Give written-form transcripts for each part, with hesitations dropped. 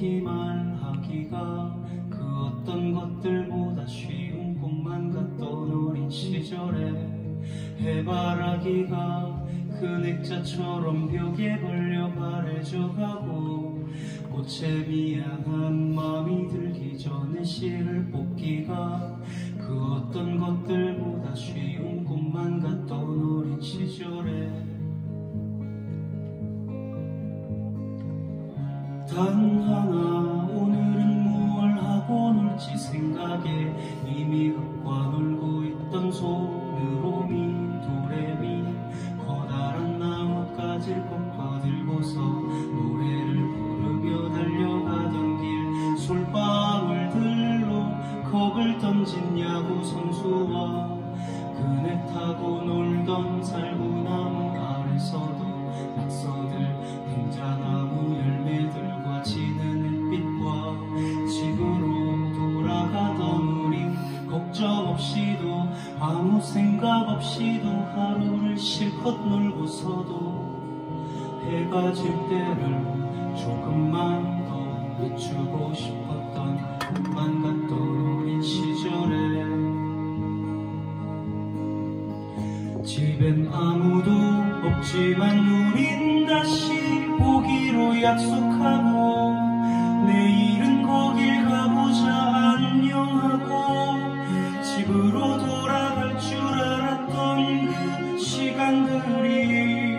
이렇게 말하기가 그 어떤 것들보다 쉬운 꿈만 같던 어린 시절에 해바라기가 그 액자처럼 벽에 걸려 바래져가고 꽃에 미안한 마음이 들기 전에 씨를 뽑기가 그 어떤 것들보다 쉬운 꿈만 같던 어린 시절에 단 하나 오늘은 무얼 하고 놀지 생각에 이미 흙과 놀고 있던 손으로미 도레미 커다란 나뭇가지를 꺾어들고서 노래를 부르며 달려가던 길 솔방울들로 겁을 던진 야구 선수와 그네 타고 놀던 살구나무 아래서도 낙서들 등자나무 열매들과 지는 햇빛과 집으로 돌아가던 우린 걱정 없이도 아무 생각 없이도 하루를 실컷 놀고서도 해가 질 때를 조금만 더 늦추고 싶었던 꿈만 같던 어린 시절에 집엔 아무도 없지만 우린 다시 보기로 약속하고 내일은 거길 가보자 안녕하고 집으로 돌아갈 줄 알았던 그 시간들이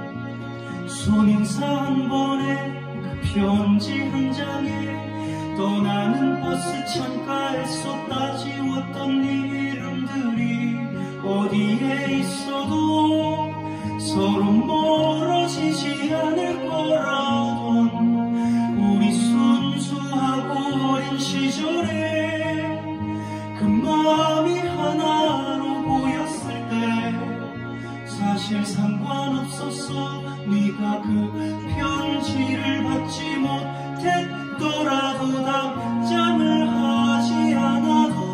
손인사 한 번에 그 편지 한 장에 떠나는 버스 창가에 쏟아 지웠던 이름들이 어디에 있어도 서로 멀어지지 않을 거라던 우리 순수하고 어린 시절에 그 마음이 하나로 보였을 때 사실 상관없었어 네가 그 편지를 받지 못했더라도 답장을 하지 않아도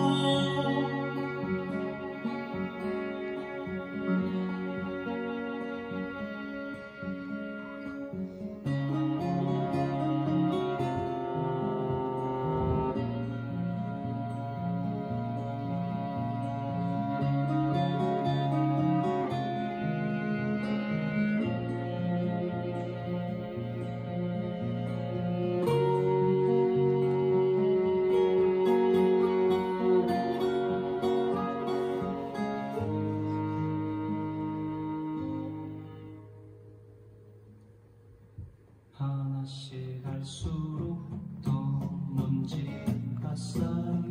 하나씩 갈수록 더 먼지가 쌓여